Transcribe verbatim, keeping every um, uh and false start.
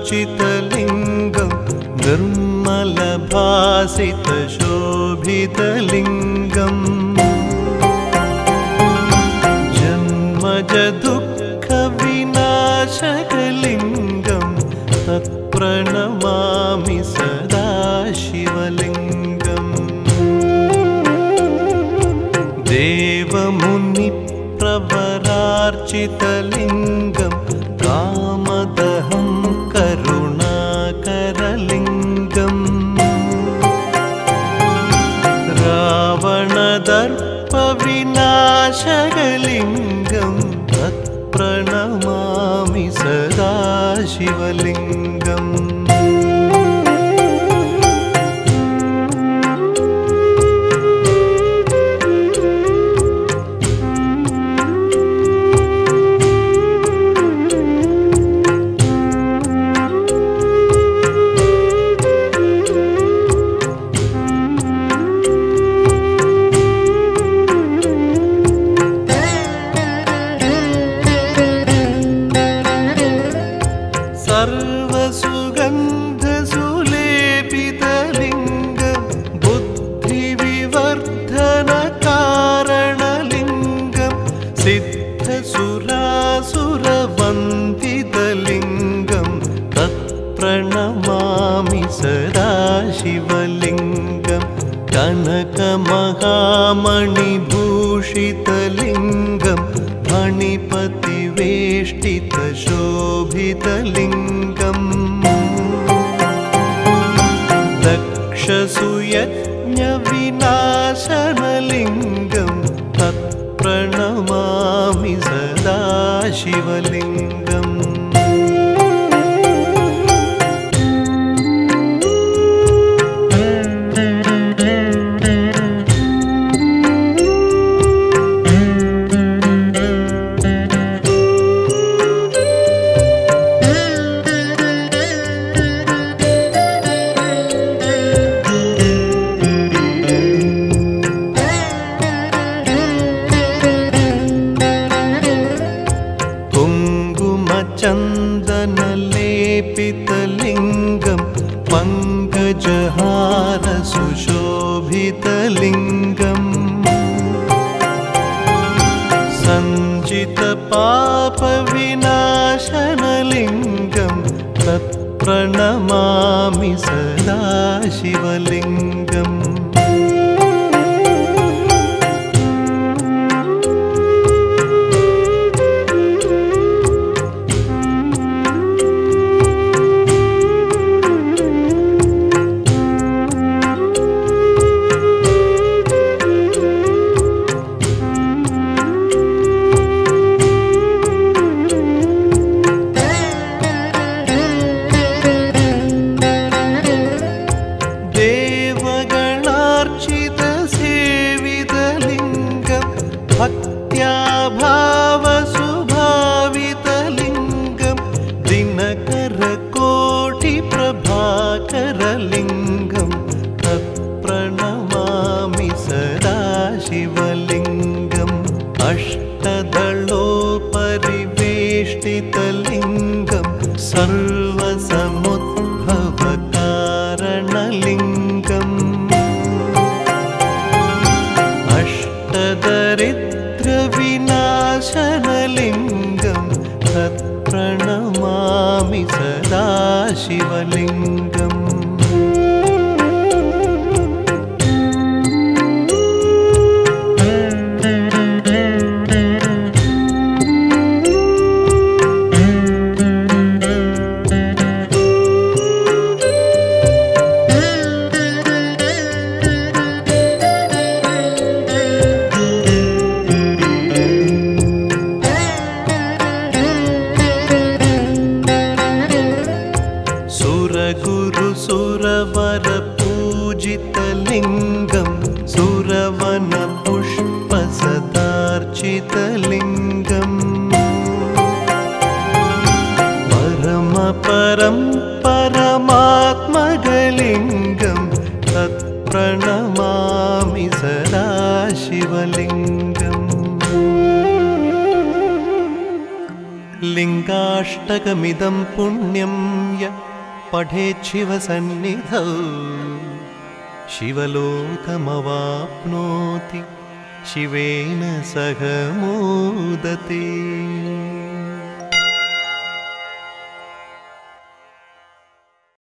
सर्वसुरवरपूजितलिङ्गं निर्मलभासितशोभितलिङ्गम् जन्मजदुःखविनाशकलिङ्गं तत्प्रणमामि सदा शिवलिङ्गम् देवमुनिप्रवरार्चितलिङ्गं कामदहं करुणाकरलिङ्गम् रावणदर्पविनाशकलिङ्गं तत्प्रणमामि सदा शिवलिङ्गम् सर्वसुगन्धसुलेपितलिङ्गं बुद्धिविवर्धनकारणलिङ्गं सिद्धसुरासुरवन्दितलिङ्गं तत्प्रणमामि सदा शिवलिङ्गं कनकमहामणिभूषितलिङ्गं फणिपतिवेष्टितशोभितलिङ्गम् दक्षसूयज्ञविनाशनलिङ्गं तत्प्रणमामि सदा शिवलिङ्गम् चन्दनलेपितलिङ्गं पङ्कजहारसुशोभितलिङ्गम् सञ्चितपापविनाशनलिङ्गं तत्प्रणमामि सदा शिवलिङ्गम् भक्त्याभावसुभावितलिङ्गं दिनकरकोटिप्रभाकरलिङ्गं तत्प्रणमामि सदा शिवलिङ्गम् अष्टदलोपरिवेष्टितलिङ्गं सर्वसमुद्भवकारणलिङ्गम् अष्टदरिद्रविनाशनलिङ्गं तत्प्रणमामि सदा शिवलिङ्गम् सुरवरपूजितलिङ्गं सुरवनपुष्पसदार्चितलिङ्गम् परमपरं परमात्मगलिङ्गं तत्प्रणमामि सदा शिवलिङ्गम् लिङ्गाष्टकमिदं पुण्यं य पठेच्छिवसन्निधौ शिवलोकमवाप्नोति शिवेन सह मोदते।